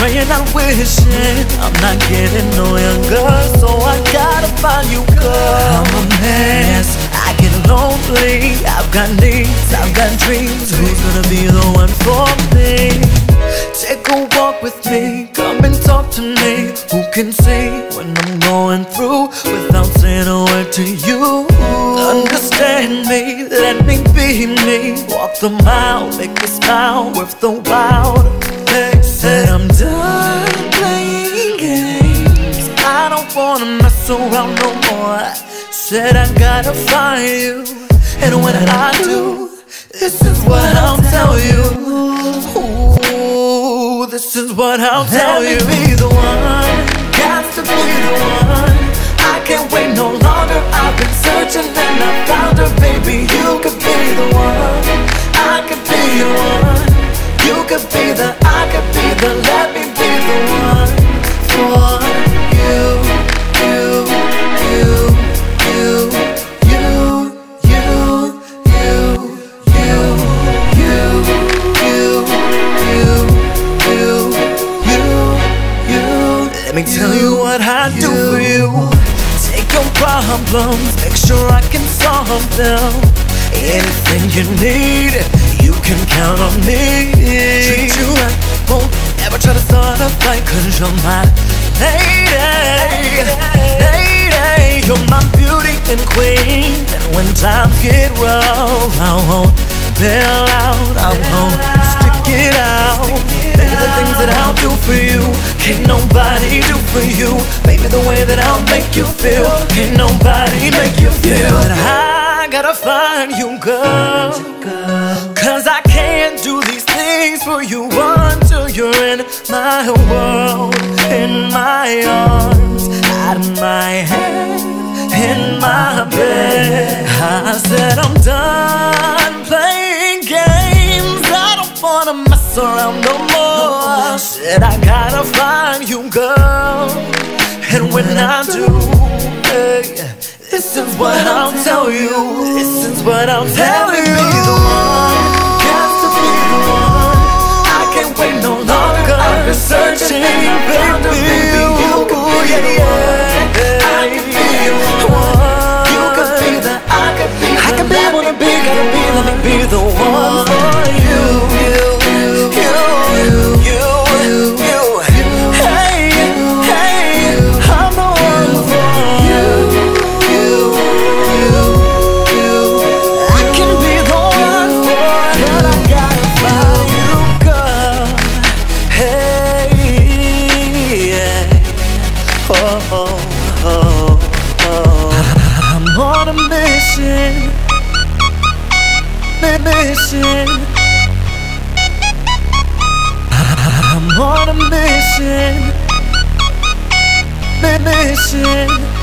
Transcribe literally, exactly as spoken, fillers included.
praying, I'm wishing I'm not getting no younger, so I gotta find you, girl. I'm a mess, I get lonely, I've got needs, I've got dreams. Who's gonna be the one for me? Take a walk with me, come and talk to me. Who can see when I'm going through without saying a word to you? Understand me, let me be me. Walk the mile, make me smile, worth the while. Hey, said I'm done playing games, I don't wanna mess around no more. Said I gotta find you, and when I do, this is what I'll tell you. Ooh, this is what I'll tell you. Let me be the one, got to be the one. I can't wait no longer, I've been searching and I found her. Baby, you could be the one, I could be the one. You could be the, I could be the, let me be the one for you, you, you, you, you, you, you, you, you, you, you, you, you. Let me tell you what I do for you. Take your problems, make sure I can solve them. Anything you need, you can count on me. Treat you right, won't ever try to start a fight, cause you're my lady, lady. You're my beauty and queen, and when times get rough, I won't bail out, I won't stick it out. Baby, the things that I'll do for you, can't nobody do for you. Baby, the way that I'll make you feel, can't nobody make you feel. But I gotta find you, girl, cause I can't do these things for you until you're in my world, in my arms, out of my head, in my bed. I said I'm done playing games, I don't wanna mess around no more. Said I gotta find you, girl, and when I do, hey, this is what I'll tell you, this is what I'll tell you. Let me be the one, got to be the one. I can't wait no longer, I've been searching, baby, you, yeah, yeah. I could be the one, you could be the, I could be the, I could be, wanna be, gotta be, let me be the one for you, you, you, you, you, you, you. Hey, hey, I'm the one for you. I'm on a mission, mission. I'm on a mission, mission.